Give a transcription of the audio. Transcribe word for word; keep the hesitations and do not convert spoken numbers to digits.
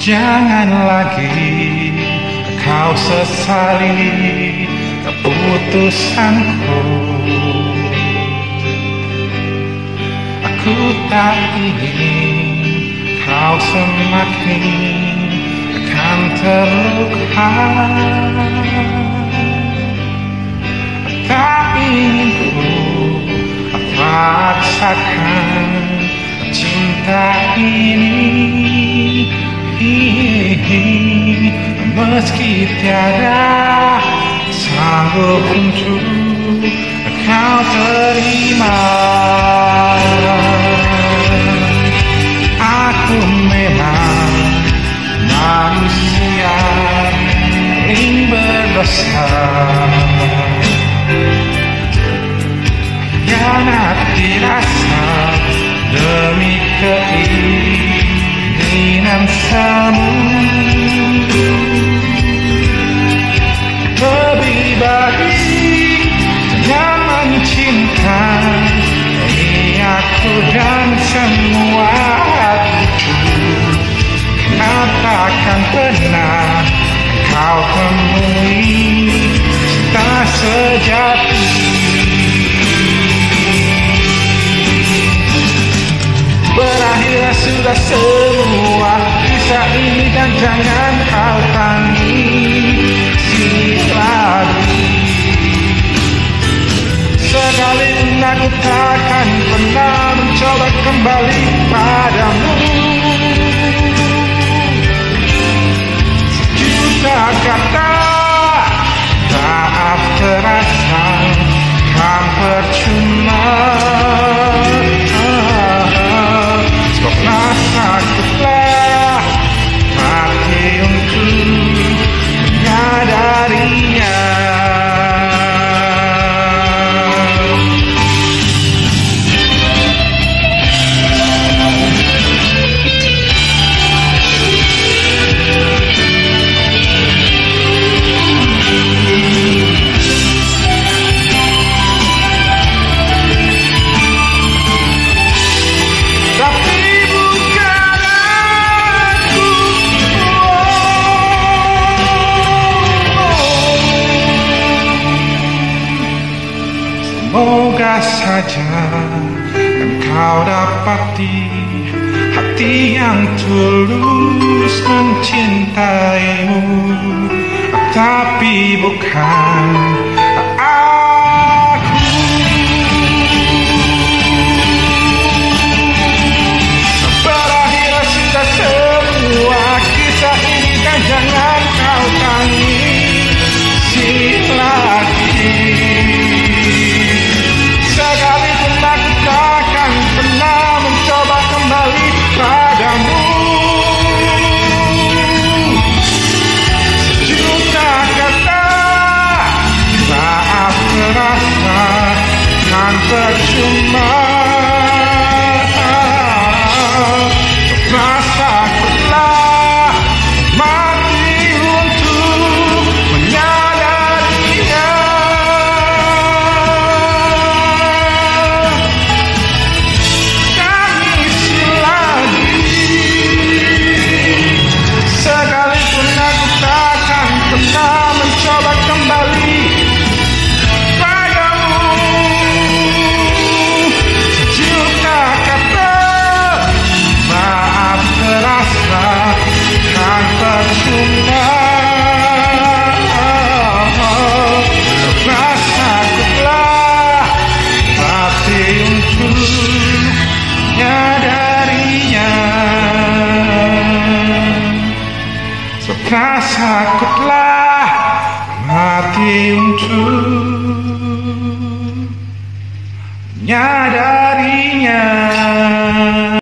Jangan lagi kau sesali keputusanku. Aku tak ingin kau semakin akan terluka. Tak ingin ku paksakan cinta ini, meski tiada sanggup untuk kau terima. Aku memang manusia paling berdosa, hianati rasa demi keinginan semu. Lebih baik jangan mencintai aku dan semua hatiku. Kenapa akan pernah kau temui cinta sejati? Berakhirlah sudah semua kisah ini dan jangan kau tangisi lagi. Sekalipun aku takkan pernah mencoba kembali padamu. Sejuta kata maaf terasa kan percuma. Sakitlah mati untuk menyadarinya. Semoga saja engkau dapati hati yang tulus mencintaimu, tapi bukan aku. Berakhirlah sudah semua kisah ini dan jangan kau tangisi lagi. Sekalipun aku takkan pernah mencoba kembali padamu. Sejuta kata maaf terasa kan percuma. Rasa telah mati untuk menyadarinya. Sekalipun aku takkan pernah mencoba kembali padamu. Sejuta kata maaf terasa kan percuma. Rasa ku telah mati untuk menyadarinya. Rasa ku telah mati untuk nya.